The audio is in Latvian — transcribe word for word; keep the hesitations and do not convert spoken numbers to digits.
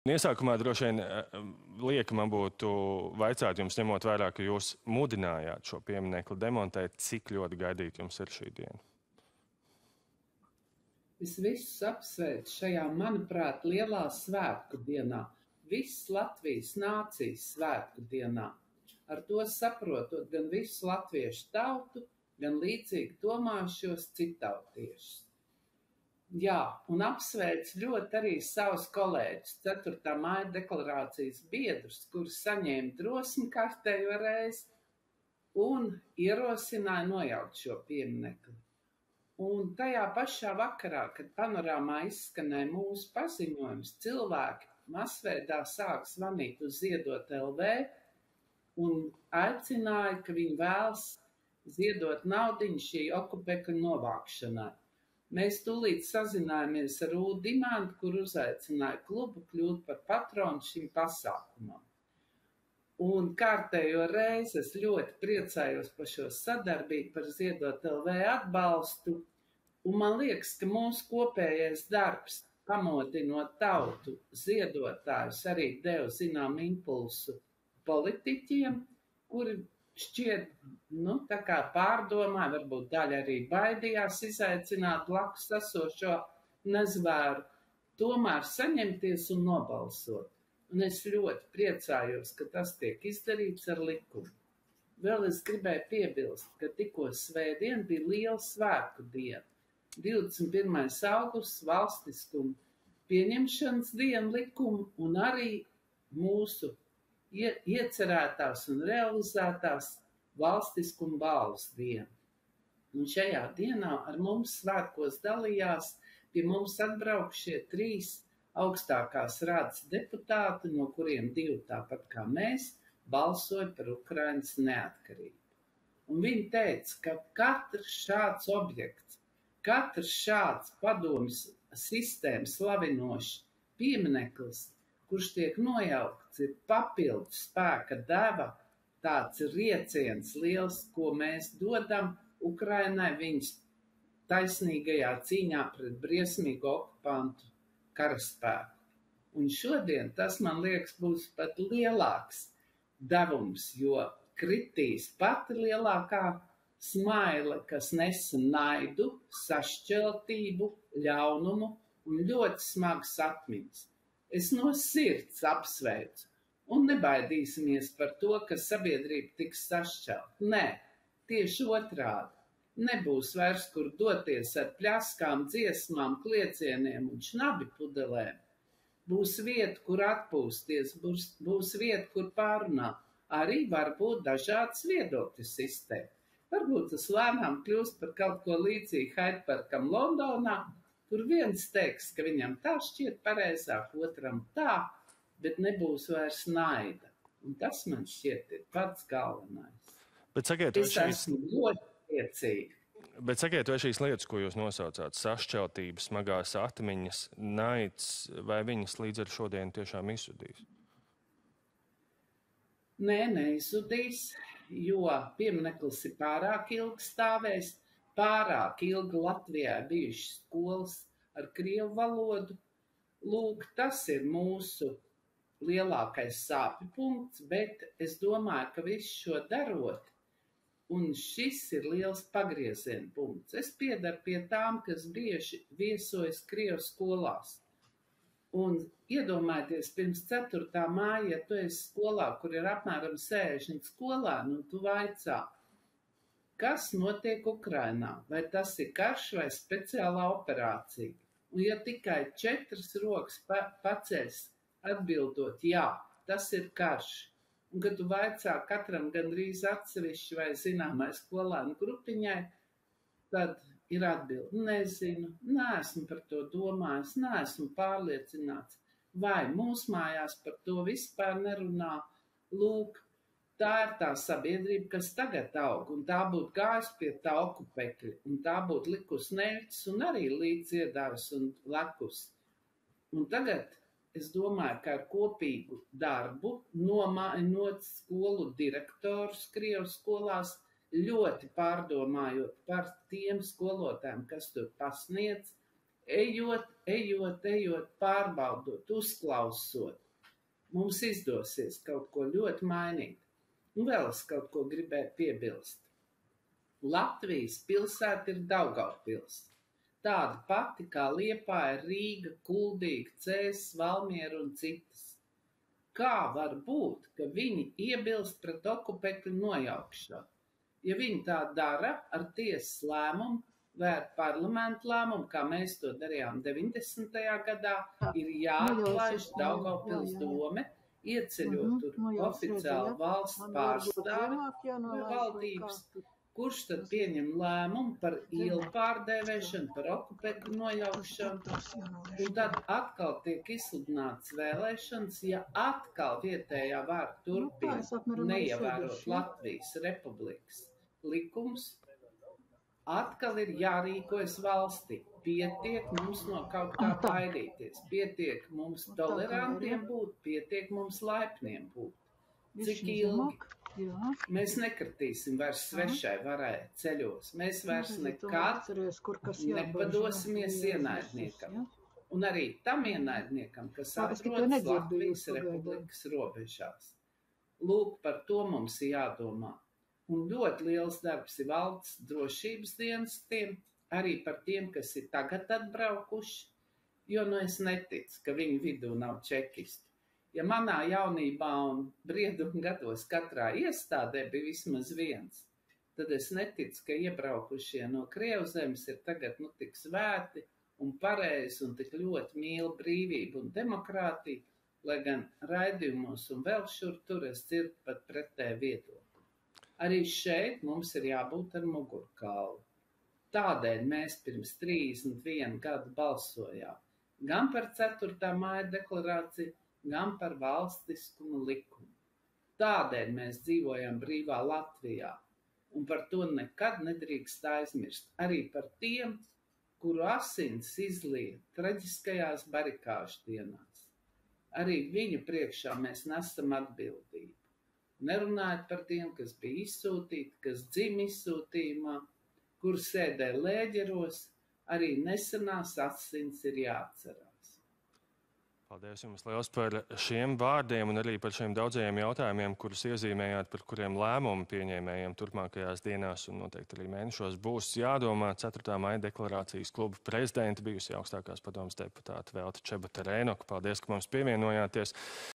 Iesākumā droši vien lieka man būtu vaicāt jums, ņemot vērā, ka jūs mudinājāt šo pieminekli demontēt, cik ļoti gaidīt jums ir šī diena? Es visus apsveicu šajā, manuprāt, lielā svētku dienā, visas Latvijas nācijas svētku dienā. Ar to saprotot gan visu latviešu tautu, gan līdzīgi domājušos citautiešus. Jā, un apsveic ļoti arī savus kolēģus, ceturtā maija deklarācijas biedrus, kuri saņēma drosmi kārtējo reizi un ierosināja nojaukt šo pieminekli. Un tajā pašā vakarā, kad panorāmā izskanēja mūsu paziņojums, cilvēki masveidā sāk zvanīt uz Ziedot L V un aicināja, ka viņi vēlas ziedot naudiņu šī okupekļu novākšanai. Mēs tūlīt sazinājāmies ar Ūdu Dimantu, kur uzaicināja klubu kļūt par patronu šim pasākumam. Un kārtējo reizi es ļoti priecājos par šo sadarbību, par Ziedot L V atbalstu, un man liekas, ka mūsu kopējais darbs, pamodinot tautu ziedotājus, arī deva zinām impulsu politiķiem, kuri šķiet, nu, tā kā pārdomāja, varbūt daļa arī baidījās izaicināt blakus esošo nezvēru, tomēr saņemties un nobalsot. Un es ļoti priecājos, ka tas tiek izdarīts ar likumu. Vēl es gribēju piebilst, ka tikko svētdien bija liela svētku diena. divdesmit pirmais augusts valstiskuma pieņemšanas diena likumu un arī mūsu iecerētās un realizētās valstiskuma balvas diena. Un šajā dienā ar mums svētkos dalījās pie mums atbraukšie trīs augstākās radas deputāti, no kuriem divi tāpat kā mēs, balsoja par Ukrainas neatkarību. Un viņi teica, ka katrs šāds objekts, katrs šāds padomjas sistēmas slavinošs piemineklis, kurš tiek nojaukts, ir papildu spēka deva, tāds rieciens liels, ko mēs dodam Ukrainai viņas taisnīgajā cīņā pret briesmīgu okupantu karaspēku. Un šodien tas, man liekas, būs pat lielāks devums, jo kritīs pati lielākā smaile, kas nesa naidu, sašķeltību, ļaunumu un ļoti smagas atmiņas. Es no sirds apsveicu un nebaidīsimies par to, ka sabiedrība tiks sašķelta. Nē, tieši otrādi. Nebūs vairs, kur doties ar pļaskām, dziesmām, kliecieniem un šnabi pudelēm. Būs vieta, kur atpūsties, būs, būs vieta, kur pārunāt. Arī var būt dažādas viedokļu sistēmas. Varbūt tas lēnām kļūst par kaut ko līdzīgu Hyde Parkam Londonā, kur viens teiks, ka viņam tā šķiet pareizāk, otram tā, bet nebūs vairs naida. Un tas man šķiet ir pats galvenais. Bet sakiet, es šīs... esmu ļoti priecīga. Bet sakiet, vai šīs lietas, ko jūs nosaucāt, sašķeltības, smagās atmiņas, naids, vai viņas līdz ar šodienu tiešām izsudīs? Nē, neizsudīs, jo piemineklis ir pārāk ilgi stāvējis. Pārāk ilgi Latvijā bijušas skolas ar krievu valodu. Lūk, tas ir mūsu lielākais sāpju punkts, bet es domāju, ka visu šo darot, un šis ir liels pagrieziena punkts. Es piedaru pie tām, kas bieži viesojas krievu skolās. Un iedomājieties, pirms ceturtā māja, ja tu esi skolā, kur ir apmēram sešdesmit skolēni, un tu vaicā, kas notiek Ukrainā? Vai tas ir karš vai speciālā operācija? Un ja tikai četras rokas pa paceļas atbildot, jā, tas ir karš. Un kad tu vaicā katram gandrīz atsevišķi vai zināmai skolēnu grupiņai, tad ir atbildi. Nezinu, neesmu par to domājis, neesmu pārliecināts. Vai mūsu mājās par to vispār nerunā? Lūk, tā ir tā sabiedrība, kas tagad aug, un tā būtu gājusi pie tā okupekļa, un tā būtu likus neļķis un arī līdziedāvis un lekus. Un tagad es domāju, ka ar kopīgu darbu nomainot skolu direktorus Krievu skolās, ļoti pārdomājot par tiem skolotājiem, kas tur pasniedz, ejot, ejot, ejot, pārbaudot, uzklausot, mums izdosies kaut ko ļoti mainīt. Un vēl es kaut ko gribēju piebilst. Latvijas pilsēta ir Daugavpils. Tāda pati kā Liepāja, Rīga, Kuldīga, Cēsis, Valmiera un citas. Kā var būt, ka viņi iebilst pret okupekļu nojaukšanu? Ja viņi tā dara ar tiesas lēmumu vai ar parlamentu lēmumu, kā mēs to darījām deviņdesmitajā gadā, ir jāatlaiž Daugavpils dome, ieceļot tur oficiāli valsts pārstāvi vai valdības, kurš tad pieņem lēmumu par ielu pārdēvēšanu, par okupekļu nojaukšanu, un tad atkal tiek izsludināts vēlēšanas, ja atkal vietējā vara turpina neievērot Latvijas Republikas likums, atkal ir jārīkojas valstī. Pietiek mums no kaut kā baidīties, pietiek mums tolerantiem būt, pietiek mums laipniem būt. Cik ilgi? Mēs nekritīsim vairs svešai varai ceļos. Mēs vairs nekad nepadosimies ienaidniekam. Un arī tam ienaidniekam, kas atrodas Latvijas Republikas robežās. Lūk, par to mums ir jādomā. Un ļoti liels darbs ir valsts drošības dienestiem, arī par tiem, kas ir tagad atbraukuši, jo nu es neticu, ka viņu vidū nav čekisti. Ja manā jaunībā un brieduma gados katrā iestādē bija vismaz viens, tad es neticu, ka iebraukušie no Krievzemes ir tagad nu tik svēti un pareizi un tik ļoti mīl brīvību un demokrātiju, lai gan raidījumos un vēl šur tur es dzirdu pat pretēju viedokli. Arī šeit mums ir jābūt ar mugurkaulu. Tādēļ mēs pirms trīsdesmit viena gada balsojām gan par ceturtā māja deklarāciju, gan par valstiskumu likumu. Tādēļ mēs dzīvojam brīvā Latvijā, un par to nekad nedrīkst aizmirst. Arī par tiem, kuru asins izlieja traģiskajās barikāžu dienās. Arī viņu priekšā mēs nesam atbildību. Nerunājot par tiem, kas bija izsūtīti, kas dzima izsūtījumā, kur sēdē lēģeros, arī nesenās asins ir jāatcerās. Paldies jums liels par šiem vārdiem un arī par šiem daudzajiem jautājumiem, kurus iezīmējāt, par kuriem lēmumu pieņēmējiem turpmākajās dienās un noteikti arī mēnešos būs jādomā. ceturtā maija deklarācijas kluba prezidenta, bijusi augstākās padomes deputāta Velta Čebata Rēnoka. Paldies, ka mums pievienojāties.